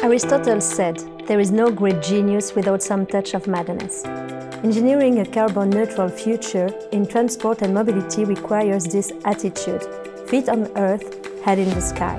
Aristotle said, "There is no great genius without some touch of madness." Engineering a carbon-neutral future in transport and mobility requires this attitude: feet on earth, head in the sky.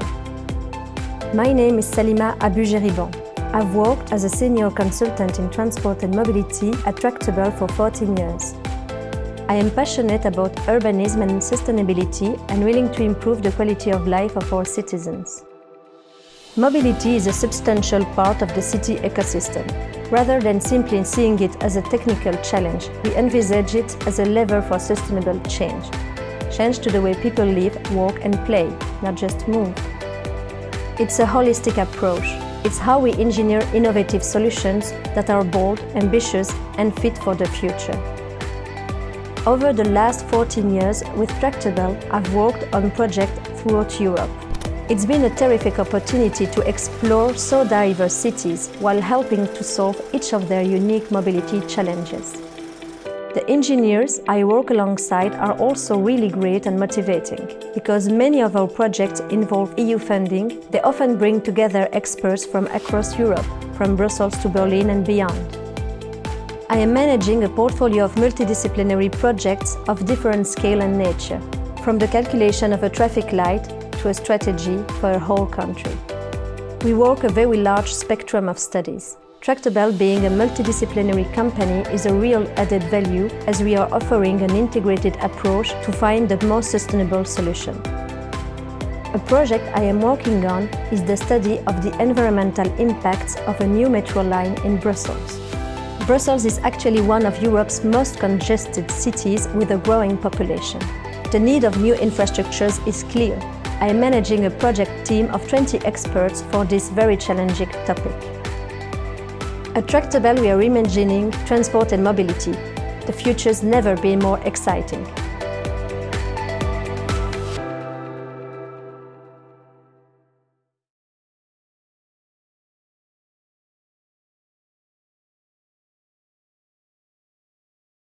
My name is Salima Abu-Jeriban. I've worked as a senior consultant in transport and mobility at Tractebel for 14 years. I am passionate about urbanism and sustainability and willing to improve the quality of life of our citizens. Mobility is a substantial part of the city ecosystem. Rather than simply seeing it as a technical challenge, we envisage it as a lever for sustainable change. Change to the way people live, work and play, not just move. It's a holistic approach. It's how we engineer innovative solutions that are bold, ambitious and fit for the future. Over the last 14 years with Tractebel, I've worked on projects throughout Europe. It's been a terrific opportunity to explore so diverse cities while helping to solve each of their unique mobility challenges. The engineers I work alongside are also really great and motivating. Because many of our projects involve EU funding, they often bring together experts from across Europe, from Brussels to Berlin and beyond. I am managing a portfolio of multidisciplinary projects of different scale and nature, from the calculation of a traffic light to a strategy for a whole country. We work a very large spectrum of studies. Tractebel, being a multidisciplinary company, is a real added value as we are offering an integrated approach to find the most sustainable solution. A project I am working on is the study of the environmental impacts of a new metro line in Brussels. Brussels is actually one of Europe's most congested cities with a growing population. The need of new infrastructures is clear. I am managing a project team of 20 experts for this very challenging topic. At Tractebel, we are reimagining transport and mobility. The future's never been more exciting.